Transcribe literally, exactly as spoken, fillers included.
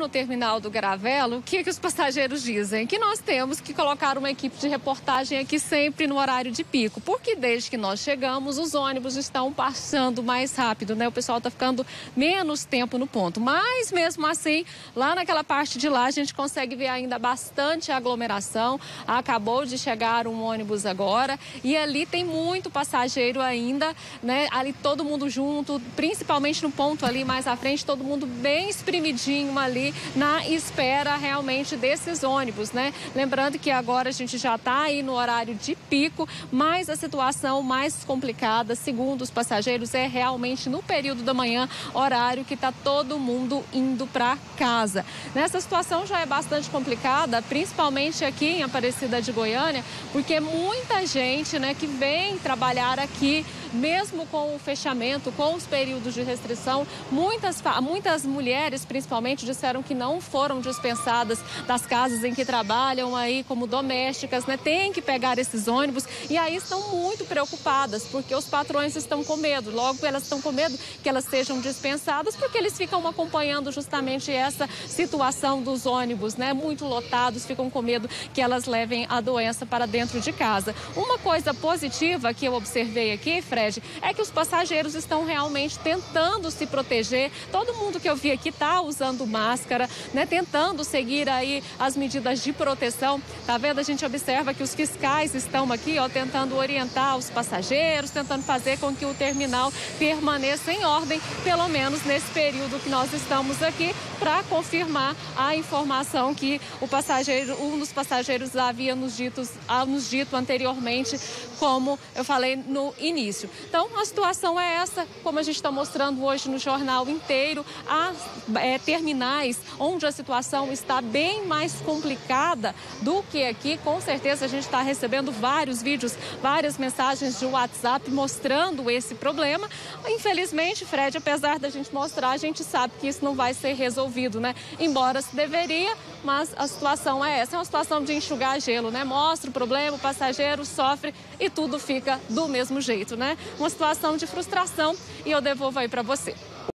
no terminal do Garavelo, o que, que os passageiros dizem? Que nós temos que colocar uma equipe de reportagem aqui sempre no horário de pico, porque desde que nós chegamos, os ônibus estão passando mais rápido, né? O pessoal está ficando menos tempo no ponto. Mas, mesmo assim, lá naquela parte de lá, a gente consegue ver ainda bastante aglomeração. Acabou de chegar um ônibus agora e ali tem muito passageiro ainda, né? Ali todo mundo junto, principalmente no ponto ali mais à frente, todo mundo bem espremidinho ali na espera realmente desses ônibus, né? Lembrando que agora a gente já está aí no horário de pico, mas a situação mais complicada, segundo os passageiros, é realmente no período da manhã, horário que está todo mundo indo para casa. Nessa situação já é bastante complicada, principalmente aqui em Aparecida de Goiânia, porque muita gente, né, que vem trabalhar aqui, mesmo com o fechamento, com os períodos de restrição, muitas, muitas mulheres, principalmente, disseram que não foram dispensadas das casas em que trabalham aí como domésticas, né? Tem que pegar esses ônibus e aí estão muito preocupadas, porque os patrões estão com medo. Logo, elas estão com medo que elas sejam dispensadas, porque eles ficam acompanhando justamente essa situação dos ônibus, né? Muito lotados, ficam com medo que elas levem a doença para dentro de casa. Uma coisa positiva que eu observei aqui, Fred, é que os passageiros estão realmente tentando se proteger. Todo mundo que eu vi aqui está usando máscara, né? Tentando seguir aí as medidas de proteção. Tá vendo? A gente observa que os fiscais estão aqui, ó, tentando orientar os passageiros, tentando fazer com que o terminal permaneça em ordem, pelo menos nesse período que nós estamos aqui, para confirmar a informação que o passageiro, um dos passageiros havia nos dito, nos dito anteriormente, como eu falei no início. Então, a situação é essa, como a gente está mostrando hoje no jornal inteiro, há é, terminais onde a situação está bem mais complicada do que aqui. Com certeza a gente está recebendo vários vídeos, várias mensagens de WhatsApp mostrando esse problema. Infelizmente, Fred, apesar da gente mostrar, a gente sabe que isso não vai ser resolvido, né? Embora se deveria, mas a situação é essa, é uma situação de enxugar gelo, né? Mostra o problema, o passageiro sofre e tudo fica do mesmo jeito, né? Uma situação de frustração e eu devolvo aí para você.